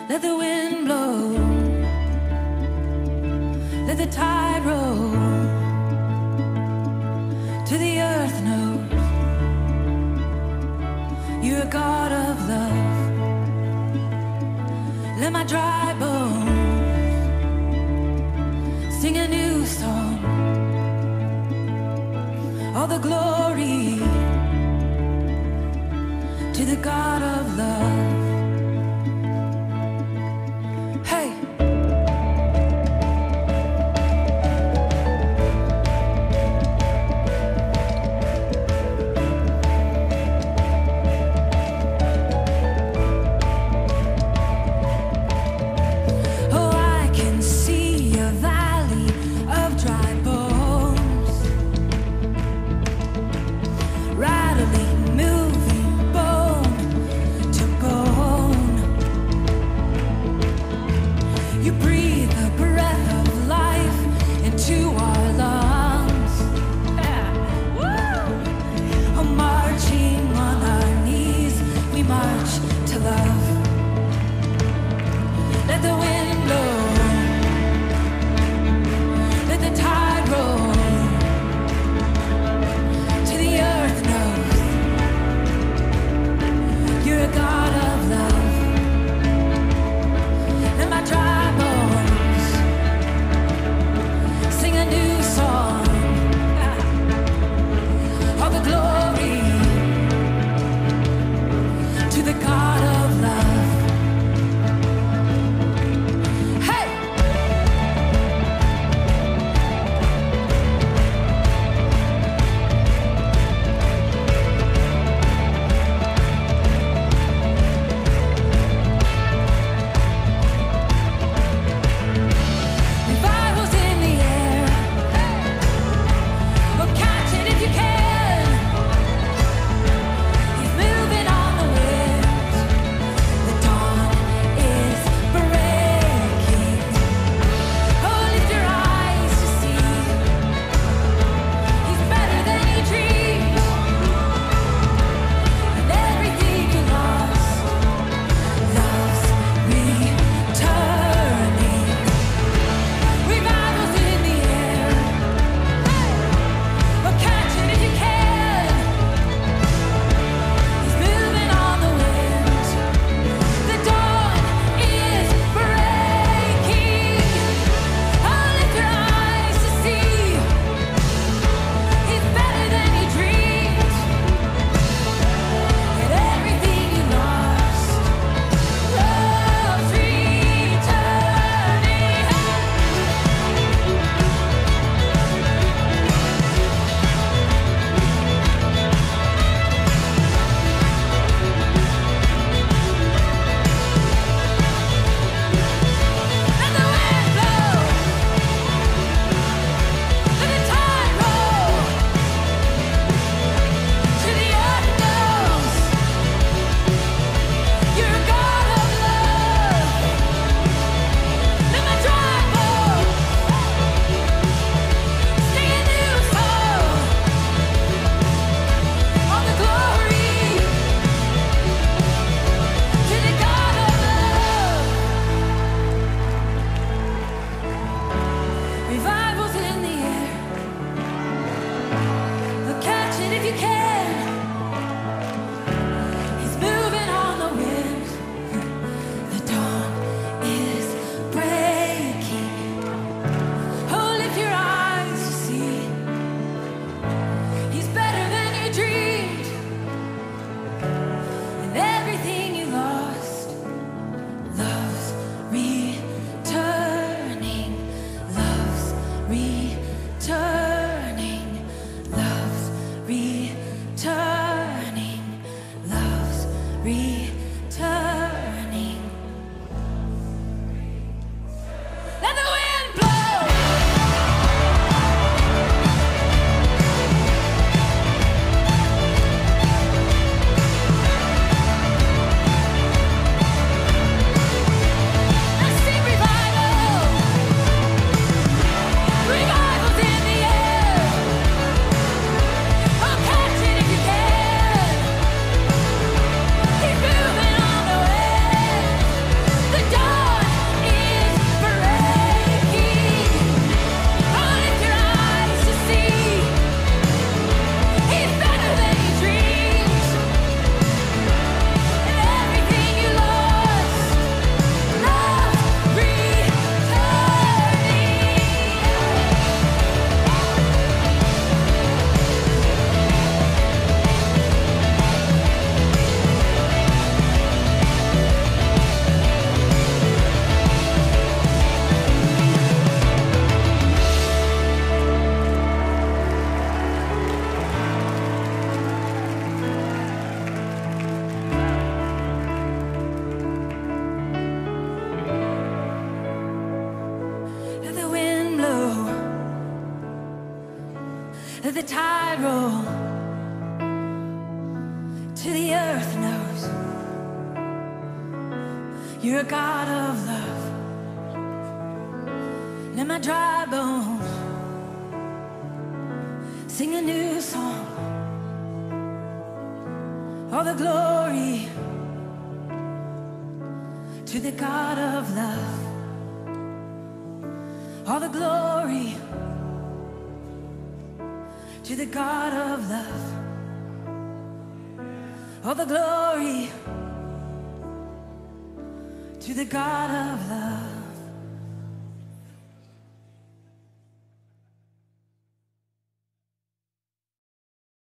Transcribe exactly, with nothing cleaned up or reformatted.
Let the wind blow, let the tide roll, to the earth knows you're a God of love. Let my dry bones sing a new song. All the glory to the God of love. Hey! Oh, I can see a valley of dry bones, rattling, moving bone to bone. Let the tide roll to the earth knows you're a God of love. Let my dry bones sing a new song. All the glory to the God of love. All the glory to the God of love. All the glory to the God of love.